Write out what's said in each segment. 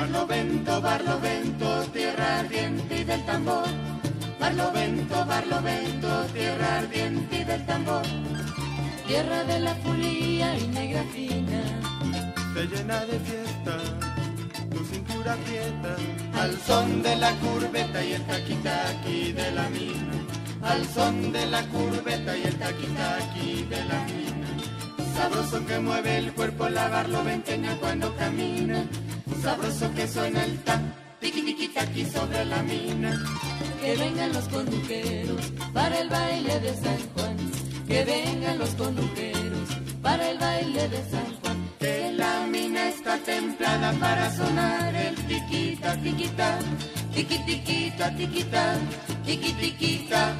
Barlovento, tierra ardiente y del tambor. Barlovento, tierra ardiente y del tambor. Tierra de la fulía y negra fina. Se llena de fiesta, tu cintura aprieta. Al son de la curveta y el taqui-taqui de la mina. Al son de la curveta y el taqui-taqui de la mina. Sabroso que mueve el cuerpo la barloventeña cuando camina. Sabroso que suena el ta, tiqui-tiqui-taqui sobre la mina. Que vengan los conuqueros para el baile de San Juan. Que vengan los conuqueros para el baile de San Juan. Que la mina está templada para sonar el tiquita, tiquita, tiqui-tiquita, tiquita, tiqui-tiquita.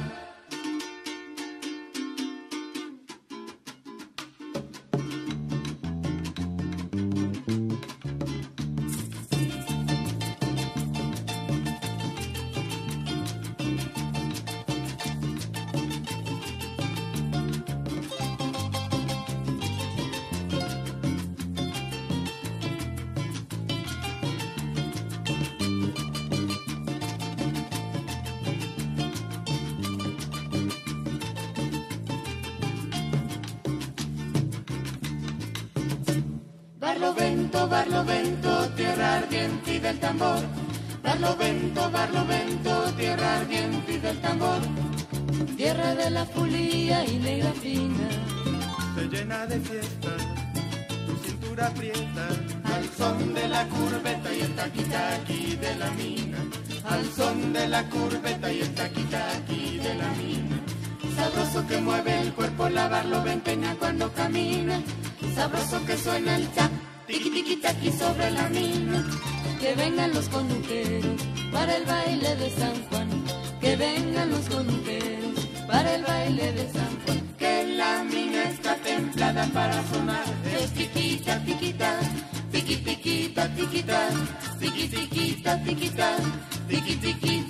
Barlovento, tierra ardiente y del tambor. Barlovento, tierra ardiente y del tambor. Tierra de la fulía y negra fina. Se llena de fiesta, tu cintura aprieta. Al son de la curveta y el taqui-taqui de la mina. Al son de la curveta y el taqui-taqui de la mina. Sabroso que mueve el cuerpo la barloventeña cuando camina. Sabroso que suena el ta, tiqui-tiqui-taqui sobre la mina. Que vengan los conuqueros para el baile de San Juan. Que vengan los conuqueros para el baile de San Juan. Que la mina está templada para sonar el tiquita, tiquita, tiqui-tiquita, tiquita, tiqui-tiquita, tiquita, tiqui-tiquita.